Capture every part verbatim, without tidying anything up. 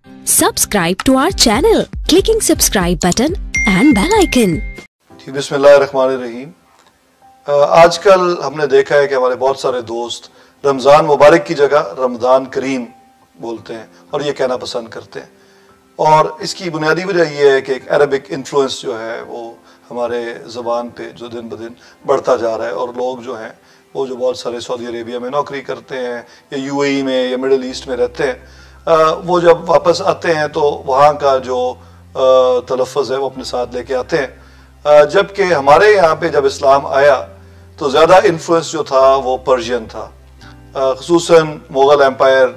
Subscribe to our channel, clicking subscribe button and bell icon. बिस्मिल्लाहिर्रहमानिर्रहीम। आजकल हमने देखा है कि हमारे बहुत सारे दोस्त रमज़ान मुबारक की जगह रमज़ान करीम बोलते हैं और ये कहना पसंद करते हैं, और इसकी बुनियादी वजह यह है कि एक अरबिक इन्फ्लुएंस जो है वो हमारे ज़बान पे जो दिन ब दिन बढ़ता जा रहा है, और लोग जो हैं वो जो बहुत सारे सऊदी अरेबिया में नौकरी करते हैं या यूएई में या मिडल ईस्ट में रहते हैं, वो जब वापस आते हैं तो वहाँ का जो तलफ़्फ़ुज़ है वो अपने साथ लेके आते हैं। जबकि हमारे यहाँ पे जब इस्लाम आया तो ज़्यादा इन्फ्लुएंस जो था वो पर्शियन था, ख़ुसूसन मुग़ल एम्पायर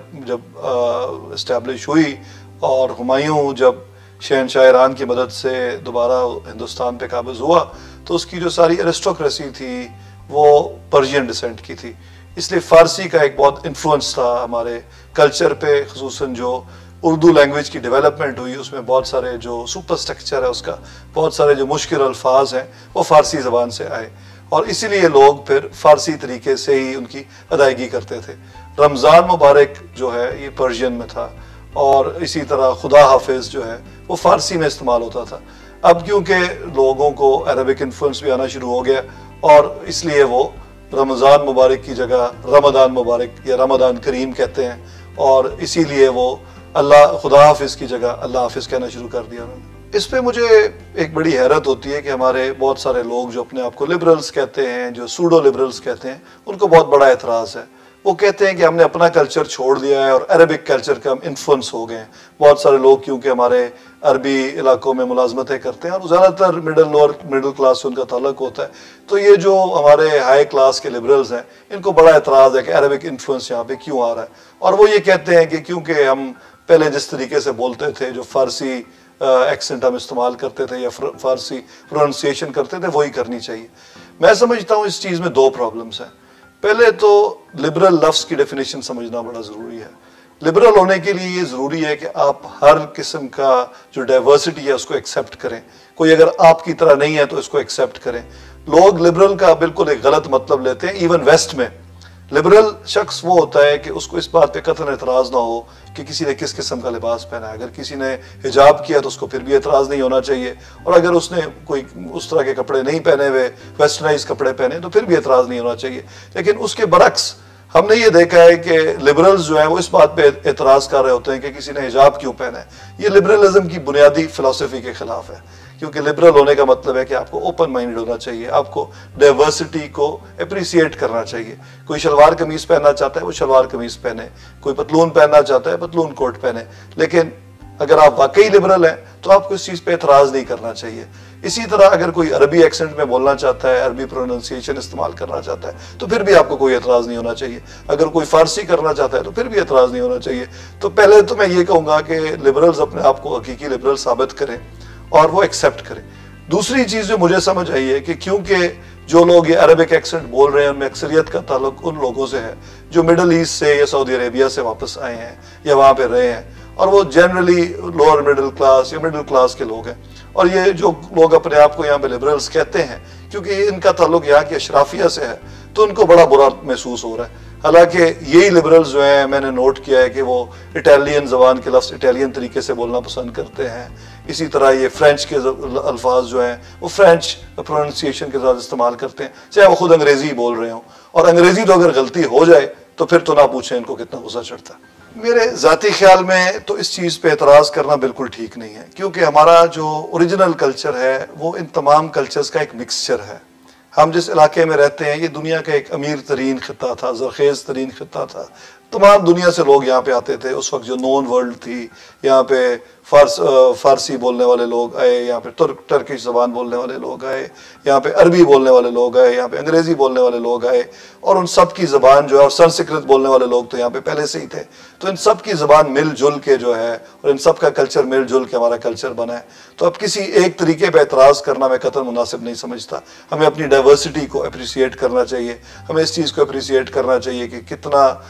जब इस्टेब्लिश हुई और हुमायूं जब शहनशाह ईरान की मदद से दोबारा हिंदुस्तान पे काबिज़ हुआ तो उसकी जो सारी एरिस्टोक्रेसी थी वो पर्शियन डिसेंट की थी, इसलिए फ़ारसी का एक बहुत इन्फ्लुएंस था हमारे कल्चर पे। ख़ुसूसन जो उर्दू लैंग्वेज की डेवलपमेंट हुई उसमें बहुत सारे जो सुपर स्ट्रक्चर है उसका, बहुत सारे जो मुश्किल अल्फाज हैं वो फ़ारसी ज़बान से आए, और इसीलिए लोग फिर फ़ारसी तरीके से ही उनकी अदायगी करते थे। रमज़ान मुबारक जो है ये पर्शियन में था, और इसी तरह खुदा हाफिज़ जो है वो फ़ारसी में इस्तेमाल होता था। अब क्योंकि लोगों को अरबिक इन्फ्लुएंस भी आना शुरू हो गया और इसलिए वो रमज़ान मुबारक की जगह रमज़ान मुबारक या रमज़ान करीम कहते हैं, और इसीलिए वो अल्लाह खुदा हाफिज़ की जगह अल्लाह हाफिज़ कहना शुरू कर दिया उन्होंने। इस पे मुझे एक बड़ी हैरत होती है कि हमारे बहुत सारे लोग जो अपने आप को लिबरल्स कहते हैं, जो सूडो लिबरल्स कहते हैं, उनको बहुत बड़ा एतराज़ है। वो कहते हैं कि हमने अपना कल्चर छोड़ दिया है और अरबिक कल्चर का हम इन्फ्लुएंस हो गए हैं। बहुत सारे लोग क्योंकि हमारे अरबी इलाकों में मुलाजमतें करते हैं और ज़्यादातर मिडल लोअर मिडिल क्लास से उनका ताल्लुक होता है, तो ये जो हमारे हाई क्लास के लिबरल्स हैं इनको बड़ा एतराज़ है कि अरबिक इन्फ्लुएंस यहाँ पे क्यों आ रहा है, और वो ये कहते हैं कि क्योंकि हम पहले जिस तरीके से बोलते थे, जो फ़ारसी एक्सेंट हम इस्तेमाल करते थे या फ़ारसी प्रोनाउंसिएशन करते थे, वही करनी चाहिए। मैं समझता हूँ इस चीज़ में दो प्रॉब्लम्स हैं। पहले तो लिबरल लफ्ज़ की डेफिनेशन समझना बड़ा ज़रूरी है। लिबरल होने के लिए ये ज़रूरी है कि आप हर किस्म का जो डाइवर्सिटी है उसको एक्सेप्ट करें, कोई अगर आपकी तरह नहीं है तो इसको एक्सेप्ट करें। लोग लिबरल का बिल्कुल एक गलत मतलब लेते हैं। इवन वेस्ट में लिबरल शख्स वो होता है कि उसको इस बात पे कतई एतराज़ ना हो कि किसी ने किस किस्म का लिबास पहना है। अगर किसी ने हिजाब किया तो उसको फिर भी एतराज़ नहीं होना चाहिए, और अगर उसने कोई उस तरह के कपड़े नहीं पहने हुए, वेस्टर्नाइज कपड़े पहने, तो फिर भी एतराज़ नहीं होना चाहिए। लेकिन उसके बरक्स हमने ये देखा है कि लिबरल्स जो है वो इस बात पे एतराज़ कर रहे होते हैं कि किसी ने हिजाब क्यों पहना है। ये लिबरलिज्म की बुनियादी फ़िलासफ़ी के ख़िलाफ़ है, क्योंकि लिबरल होने का मतलब है कि आपको ओपन माइंडेड होना चाहिए, आपको डाइवर्सिटी को अप्रिसिएट करना चाहिए। कोई शलवार कमीज़ पहनना चाहता है वो शलवार कमीज़ पहने, कोई पतलून पहनना चाहता है पतलून कोट पहने, लेकिन अगर आप वाकई लिबरल हैं तो आपको इस चीज़ पे एतराज़ नहीं करना चाहिए। इसी तरह अगर कोई अरबी एक्सेंट में बोलना चाहता है, अरबी प्रोनाउंसिएशन इस्तेमाल करना चाहता है, तो फिर भी आपको कोई एतराज़ नहीं होना चाहिए। अगर कोई फ़ारसी करना चाहता है तो फिर भी एतराज़ नहीं होना चाहिए। तो पहले तो मैं ये कहूँगा कि लिबरल्स अपने आप को हकीकी लिबरल साबित करें और वो एक्सेप्ट करें। दूसरी चीज़ जो मुझे समझ आई है कि क्योंकि जो लोग ये अरबिक एक्सेंट बोल रहे हैं उनमें अक्सरियत का ताल्लुक उन लोगों से है जो मिडल ईस्ट से या सऊदी अरेबिया से वापस आए हैं या वहाँ पे रहे हैं, और वो जनरली लोअर मिडिल क्लास या मिडिल क्लास के लोग हैं। और ये जो लोग अपने आप को यहाँ पे लिबरल्स कहते हैं, क्योंकि इनका ताल्लुक यहाँ की अशराफिया से है, तो उनको बड़ा बुरा महसूस हो रहा है। हालांकि यही लिबरल्स जो हैं, मैंने नोट किया है कि वो इटालियन ज़बान के लफ्ज़ इटालियन तरीके से बोलना पसंद करते हैं। इसी तरह ये फ्रेंच के अल्फाज जो हैं वो फ्रेंच प्रोनाउंसिएशन के साथ इस्तेमाल करते हैं, चाहे वो खुद अंग्रेज़ी बोल रहे हों। और अंग्रेज़ी तो अगर गलती हो जाए तो फिर तो ना पूछें इनको कितना गुस्सा चढ़ता है। मेरे ज़ाती ख्याल में तो इस चीज़ पे एतराज़ करना बिल्कुल ठीक नहीं है, क्योंकि हमारा जो ओरिजिनल कल्चर है वो इन तमाम कल्चर्स का एक मिक्सचर है। हम जिस इलाके में रहते हैं ये दुनिया का एक अमीर तरीन खित्ता था, ज़रखेज़ तरीन खित्ता था। तमाम दुनिया से लोग यहाँ पे आते थे। उस वक्त जो नॉन वर्ल्ड थी, यहाँ पे फारस फ़ारसी बोलने वाले लोग आए, यहाँ पे तुर्क टर्किश ज़बान बोलने वाले लोग आए, यहाँ पे अरबी बोलने वाले लोग आए, यहाँ पे अंग्रेज़ी बोलने वाले लोग आए, और उन सब की ज़बान जो है, और संस्कृत बोलने वाले लोग तो यहाँ पे पहले से ही थे। तो इन सब की ज़बान मिलजुल के जो है, और इन सब का कल्चर मिलजुल के हमारा कल्चर बना है। तो अब किसी एक तरीके पर एतराज़ करना मैं कतई मुनासिब नहीं समझता। हमें अपनी डाइवर्सिटी को अप्रिसिएट करना चाहिए, हमें इस चीज़ को अप्रिसिएट करना चाहिए कि कितना वसी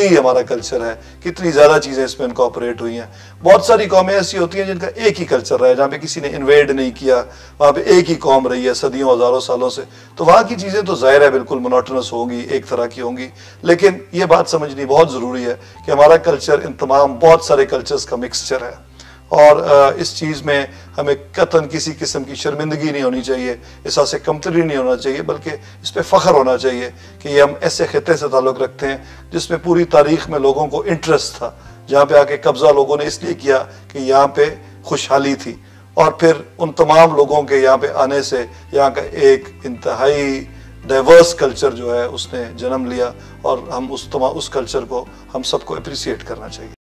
وسیع ہمارا کلچر ہے، کتنی زیادہ چیزیں اس میں انکارپوریٹ ہوئی ہیں۔ بہت ساری قومیں ایسی ہوتی ہیں جن کا ایک ہی کلچر رہا ہے، جہاں پہ کسی نے انویڈ نہیں کیا، وہاں پہ ایک ہی قوم رہی ہے صدیوں ہزاروں سالوں سے، تو وہاں کی چیزیں تو ظاہر ہے بالکل مونوٹونس ہوں گی، ایک طرح کی ہوں گی، لیکن یہ بات سمجھنی بہت ضروری ہے کہ ہمارا کلچر ان تمام بہت سارے کلچرز کا مکسچر ہے، اور اس چیز میں ہمیں قطعاً کسی قسم کی شرمندگی نہیں ہونی چاہیے، احساس کمتری نہیں ہونا چاہیے، بلکہ اس پہ فخر ہونا چاہیے کہ یہ ہم ایسے خطے سے تعلق رکھتے ہیں جس میں پوری تاریخ میں لوگوں کو انٹرسٹ تھا، جہاں پہ آ کے قبضہ لوگوں نے اس لیے کیا کہ یہاں پہ خوشحالی تھی، اور پھر ان تمام لوگوں کے یہاں پہ آنے سے یہاں کا ایک انتہائی ڈائیورس کلچر جو ہے اس نے جنم لیا، اور ہم اس تمام اس کلچر کو ہم سب کو اپریسیٹ کرنا چاہیے۔